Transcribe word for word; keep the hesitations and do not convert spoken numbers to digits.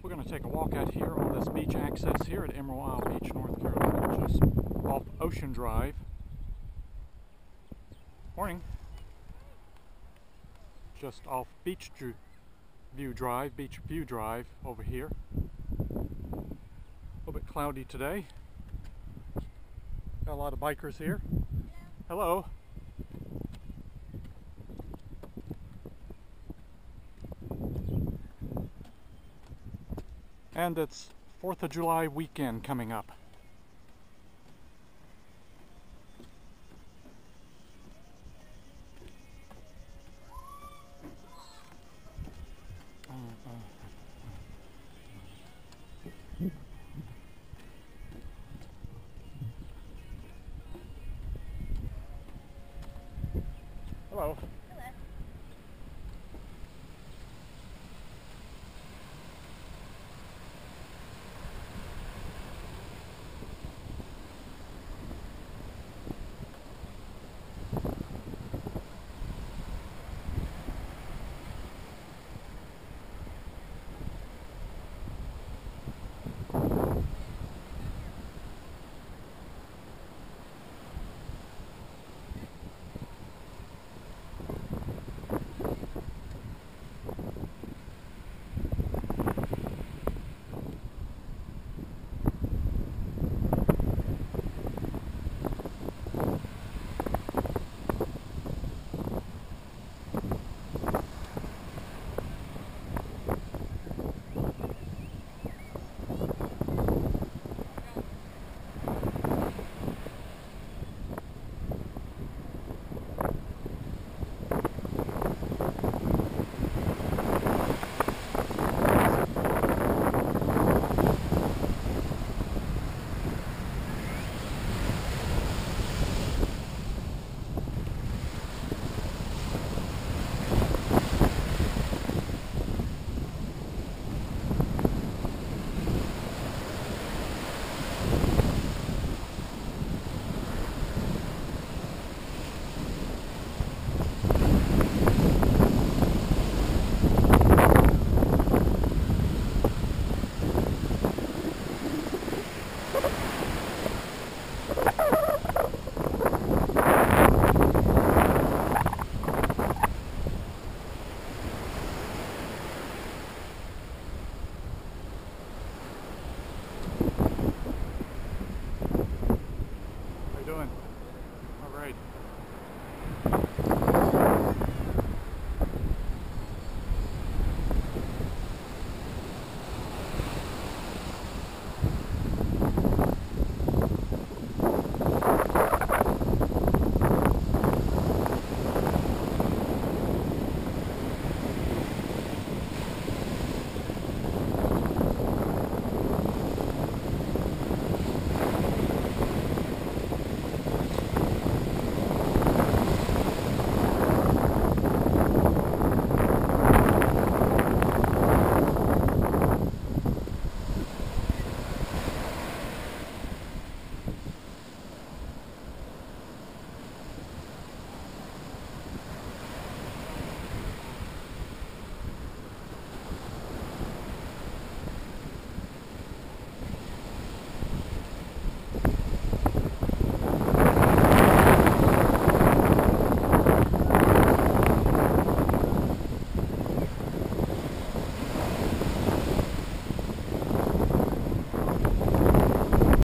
We're going to take a walk out here on this beach access here at Emerald Isle Beach, North Carolina, just off Ocean Drive. Morning. Just off Beachview Drive, Beachview Drive over here. A little bit cloudy today. Got a lot of bikers here. Hello. And it's fourth of July weekend coming up. Uh, uh, uh.